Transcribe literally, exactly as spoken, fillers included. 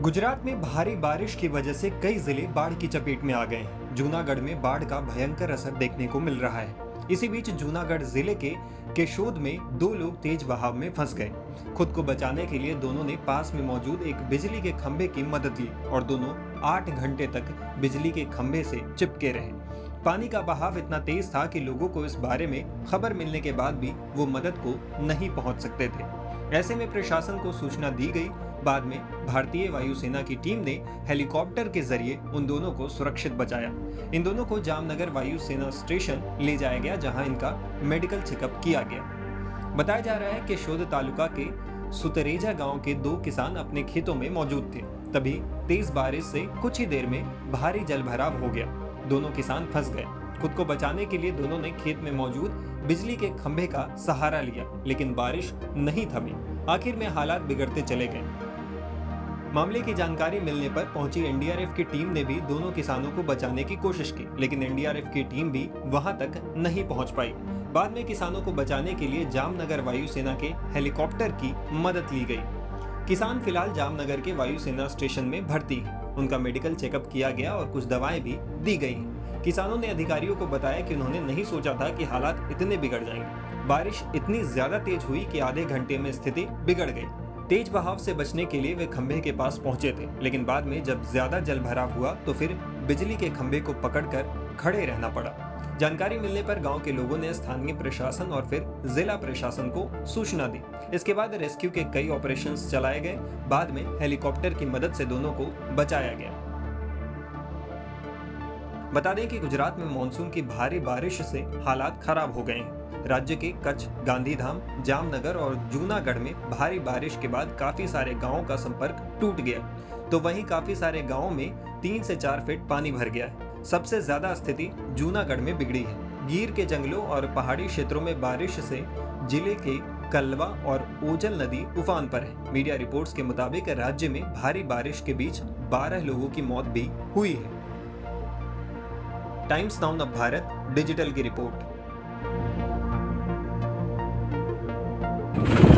गुजरात में भारी बारिश की वजह से कई जिले बाढ़ की चपेट में आ गए हैं। जूनागढ़ में बाढ़ का भयंकर असर देखने को मिल रहा है। इसी बीच जूनागढ़ जिले के केशोद में दो लोग तेज बहाव में फंस गए। खुद को बचाने के लिए दोनों ने पास में मौजूद एक बिजली के खंभे की मदद ली और दोनों आठ घंटे तक बिजली के खंभे से चिपके रहे। पानी का बहाव इतना तेज था कि लोगों को इस बारे में खबर मिलने के बाद भी वो मदद को नहीं पहुंच सकते थे। ऐसे में प्रशासन को सूचना दी गई। बाद में भारतीय वायुसेना की टीम ने हेलीकॉप्टर के जरिए उन दोनों को सुरक्षित बचाया। इन दोनों को जामनगर वायुसेना स्टेशन ले जाया गया, जहां इनका मेडिकल चेकअप किया गया। बताया जा रहा है कि शोध तालुका के सुतरेजा गांव के दो किसान अपने खेतों में मौजूद थे। तभी तेज बारिश से कुछ ही देर में भारी जलभराव हो गया। दोनों किसान फंस गए। खुद को बचाने के लिए दोनों ने खेत में मौजूद बिजली के खंभे का सहारा लिया, लेकिन बारिश नहीं थमी। आखिर में हालात बिगड़ते चले गए। मामले की जानकारी मिलने पर पहुंची एन डी आर एफ की टीम ने भी दोनों किसानों को बचाने की कोशिश की, लेकिन एन डी आर एफ की टीम भी वहां तक नहीं पहुंच पाई। बाद में किसानों को बचाने के लिए जामनगर वायुसेना के हेलीकॉप्टर की मदद ली गई। किसान फिलहाल जामनगर के वायुसेना स्टेशन में भर्ती है। उनका मेडिकल चेकअप किया गया और कुछ दवाएं भी दी गई। किसानों ने अधिकारियों को बताया कि उन्होंने नहीं सोचा था कि हालात इतने बिगड़ जाएंगे। बारिश इतनी ज्यादा तेज हुई कि आधे घंटे में स्थिति बिगड़ गई। तेज बहाव से बचने के लिए वे खंभे के पास पहुंचे थे, लेकिन बाद में जब ज्यादा जलभराव हुआ तो फिर बिजली के खंभे को पकड़कर खड़े रहना पड़ा। जानकारी मिलने पर गांव के लोगों ने स्थानीय प्रशासन और फिर जिला प्रशासन को सूचना दी। इसके बाद रेस्क्यू के कई ऑपरेशंस चलाए गए। बाद में हेलीकॉप्टर की मदद से दोनों को बचाया गया। बता दें कि गुजरात में मानसून की भारी बारिश से हालात खराब हो गए हैं। राज्य के कच्छ, गांधीधाम, जामनगर और जूनागढ़ में भारी बारिश के बाद काफी सारे गांवों का संपर्क टूट गया, तो वहीं काफी सारे गांवों में तीन से चार फीट पानी भर गया है। सबसे ज्यादा स्थिति जूनागढ़ में बिगड़ी है। गिर के जंगलों और पहाड़ी क्षेत्रों में बारिश से जिले के कलवा और ओजल नदी उफान पर है। मीडिया रिपोर्ट्स के मुताबिक राज्य में भारी बारिश के बीच बारह लोगों की मौत भी हुई है। टाइम्स नाउ नव भारत डिजिटल की रिपोर्ट।